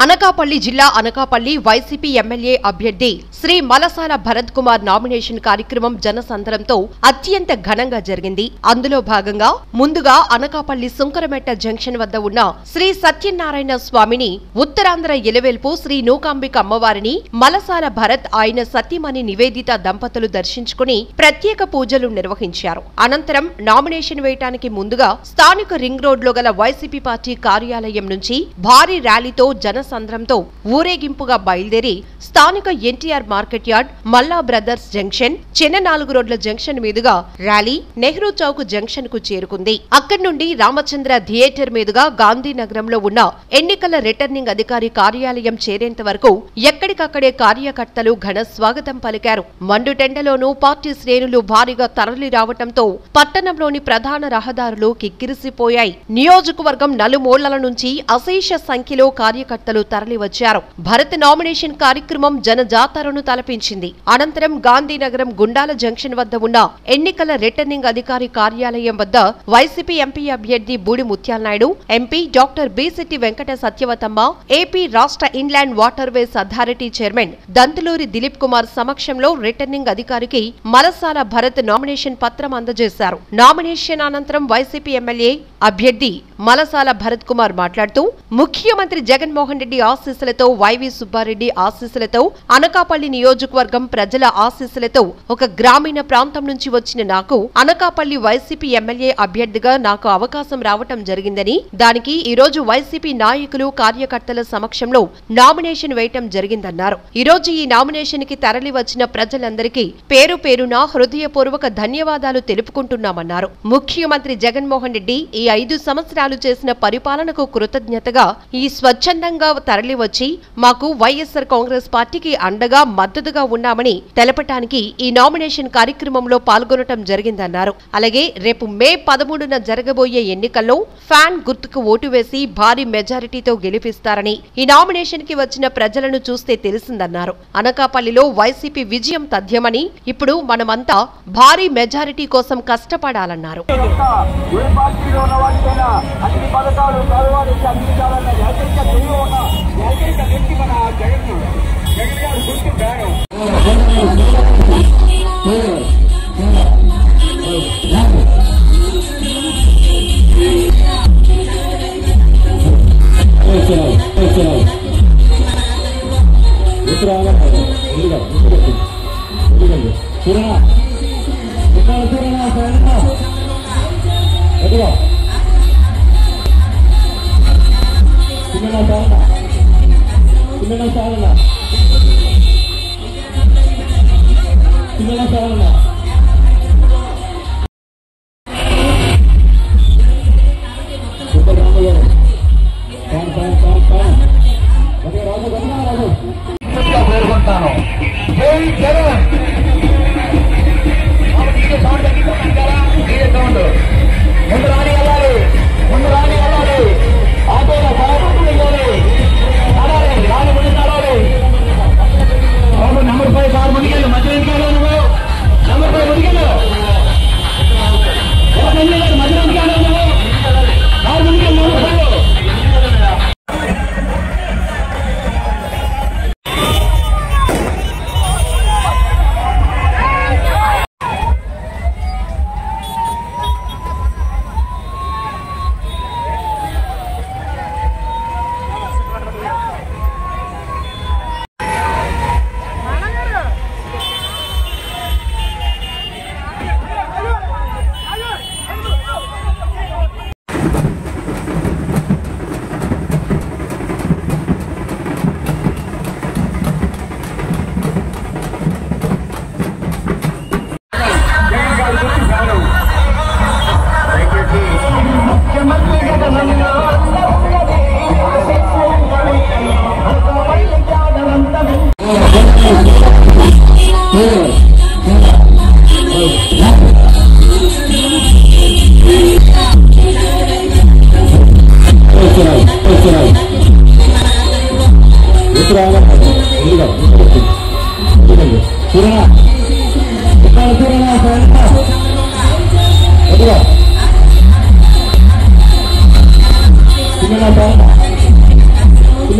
అనకాపల్లి జిల్లా Anakapalli YCP MLA అభ్యర్థి Shri Malasala Bharat Kumar nomination కార్యక్రమం జనసంద్రంతో అత్యంత ఘనంగా జరిగింది. అందులో భాగంగా ముందుగా అనకాపల్లి సుంకరమెట్ట జంక్షన్ వద్ద ఉన్న శ్రీ సత్యనారాయణ స్వామిని, ఉత్తరాంధ్ర ఎలవేల్పు శ్రీ నూకాంబిక అమ్మవారిని మలసాల భరత్ ఆయన సతీమణి నివేదిత దంపతులు దర్శించుకుని ప్రత్యేక పూజలు నిర్వహించారు. అనంతరం నామినేషన్ వేయటానికి ముందుగా స్థానిక రింగ్ రోడ్ లో గల వైసీపీ పార్టీ కార్యాలయం నుంచి భారీ ర్యాలీతో జనసంద్రంతో ఊరేగింపుగా బయలుదేరి స్థానిక NTR market yard, Malla brothers junction, చిన్న 4 రోడ్ల జంక్షన్ మీదుగా ర్యాలీ నెహ్రూ చౌక్ జంక్షన్ కు చేరుకుంది. అక్కడి నుండి రామచంద్ర థియేటర్ మీదుగా గాంధీనగరంలో ఉన్న ఎన్నికల రిటర్నింగ్ అధికారి కార్యాలయం చేరేంత వరకు ఎక్కడికక్కడే కార్యకర్తలు ఘన స్వాగతం పలికారు. మండుటెండలోనూ పార్టీ శ్రేణులు భారీగా తరలి రావటంతో పట్టణంలోని ప్రధాన రహదారులు కిక్కిరిసిపోయాయి. నియోజకవర్గం నలుమూలల నుంచి అశేష సంఖ్యలో కార్యకర్తలు తరలివచ్చారు. భరత్ నామినేషన్ కార్యక్రమం జనజాతరను తలపించింది. అనంతరం గాంధీనగరం గుండాల జంక్షన్ వద్ద ఉన్న ఎన్నికల రిటర్నింగ్ అధికారి కార్యాలయం వద్ద వైసీపీ ఎంపీ అభ్యర్థి బూడి ముత్యాలనాయుడు, ఎంపీ డాక్టర్ బి.సిట్టి వెంకట సత్యవతమ్మ, ఏపీ రాష్ట్ర inland water ways authority chairman Dantuluri Dileep Kumar సమక్షంలో రిటర్నింగ్ అధికారికి మలసాల భరత్ నామినేషన్ పత్రం అందజేశారు. నామినేషన్ అనంతరం వైసీపీ ఎమ్మెల్యే అభ్యర్థి మలసాల భరత్ కుమార్ మాట్లాడుతూ, ముఖ్యమంత్రి జగన్మోహన్ రెడ్డి ఆశీస్సులతో, వైవి సుబ్బారెడ్డి ఆశీస్సులతో, అనకాపల్లి నియోజకవర్గం ప్రజల ఆశీస్సులతో ఒక గ్రామీణ ప్రాంతం నుంచి వచ్చిన నాకు అనకాపల్లి వైసీపీ ఎమ్మెల్యే అభ్యర్థిగా నాకు అవకాశం రావటం జరిగిందని, దానికి ఈ రోజు వైసీపీ నాయకులు, కార్యకర్తల సమక్షంలో నామినేషన్ వేయటం జరిగిందన్నారు. ఈ రోజు ఈ నామినేషన్ కి తరలి వచ్చిన ప్రజలందరికీ పేరు పేరున హృదయపూర్వక ధన్యవాదాలు తెలుపుకుంటున్నామన్నారు. ముఖ్యమంత్రి జగన్మోహన్ రెడ్డి ఈ 5 సంవత్సరాలు చేసిన పరిపాలనకు కృతజ్ఞతగా ఈ స్వచ్ఛందంగా తరలివచ్చి మాకు వైఎస్ఆర్ కాంగ్రెస్ పార్టీకి అండగా మద్దతుగా ఉన్నామని తెలపటానికి ఈ నామినేషన్ కార్యక్రమంలో పాల్గొనటం జరిగిందన్నారు. అలాగే రేపు మే 13న జరగబోయే ఎన్నికల్లో ఫ్యాన్ గుర్తుకు ఓటు వేసి భారీ మెజారిటీతో గెలిపిస్తారని ఈ నామినేషన్ కి వచ్చిన ప్రజలను చూస్తే తెలిసిందన్నారు. అనకాపల్లిలో వైసీపీ విజయం తథ్యమని, ఇప్పుడు మనమంతా భారీ మెజారిటీ కోసం కష్టపడాలన్నారు.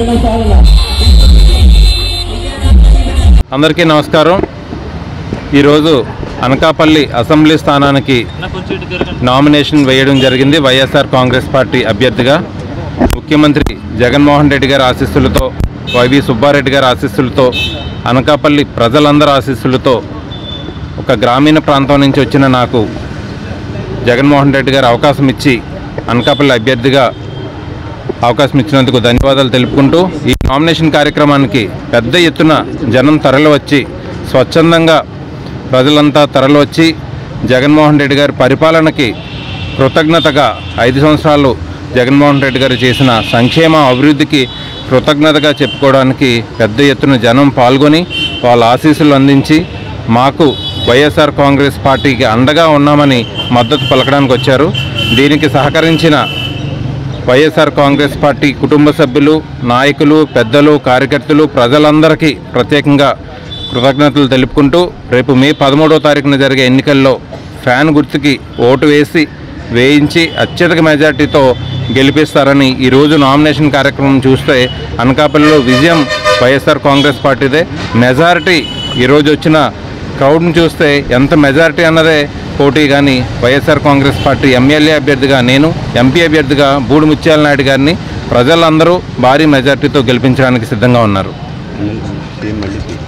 అందరికీ నమస్కారం. ఈరోజు అనకాపల్లి అసెంబ్లీ స్థానానికి నామినేషన్ వేయడం జరిగింది. వైఎస్ఆర్ కాంగ్రెస్ పార్టీ అభ్యర్థిగా ముఖ్యమంత్రి జగన్మోహన్ రెడ్డి గారి ఆశీస్సులతో, వైవి సుబ్బారెడ్డి గారి ఆశీస్సులతో, అనకాపల్లి ప్రజలందరి ఆశీస్సులతో, ఒక గ్రామీణ ప్రాంతం నుంచి వచ్చిన నాకు జగన్మోహన్ రెడ్డి గారు అవకాశం ఇచ్చి అనకాపల్లి అభ్యర్థిగా అవకాశం ఇచ్చినందుకు ధన్యవాదాలు తెలుపుకుంటూ, ఈ నామినేషన్ కార్యక్రమానికి పెద్ద ఎత్తున జనం తరలివచ్చి, స్వచ్ఛందంగా ప్రజలంతా తరలివచ్చి జగన్మోహన్ రెడ్డి గారి పరిపాలనకి కృతజ్ఞతగా 5 సంవత్సరాలు జగన్మోహన్ రెడ్డి గారు చేసిన సంక్షేమ అభివృద్ధికి కృతజ్ఞతగా చెప్పుకోవడానికి పెద్ద ఎత్తున జనం పాల్గొని వాళ్ళ ఆశీస్సులు అందించి మాకు వైఎస్ఆర్ కాంగ్రెస్ పార్టీకి అండగా ఉన్నామని మద్దతు పలకడానికి వచ్చారు. దీనికి సహకరించిన వైఎస్ఆర్ కాంగ్రెస్ పార్టీ కుటుంబ సభ్యులు, నాయకులు, పెద్దలు, కార్యకర్తలు, ప్రజలందరికీ ప్రత్యేకంగా కృతజ్ఞతలు తెలుపుకుంటూ, రేపు మే 13వ తారీఖున జరిగే ఎన్నికల్లో ఫ్యాన్ గుర్తుకి ఓటు వేయించి అత్యధిక మెజార్టీతో గెలిపిస్తారని ఈరోజు నామినేషన్ కార్యక్రమం చూస్తే అనకాపల్లిలో విజయం వైఎస్ఆర్ కాంగ్రెస్ పార్టీదే. మెజారిటీ ఈరోజు వచ్చిన క్రౌడ్ని చూస్తే ఎంత మెజారిటీ అన్నదే పోటీ. కానీ వైఎస్ఆర్ కాంగ్రెస్ పార్టీ ఎమ్మెల్యే అభ్యర్థిగా నేను, ఎంపీ అభ్యర్థిగా బూడి ముత్యాల నాయుడు గారిని ప్రజలందరూ భారీ మెజార్టీతో గెలిపించడానికి సిద్ధంగా ఉన్నారు.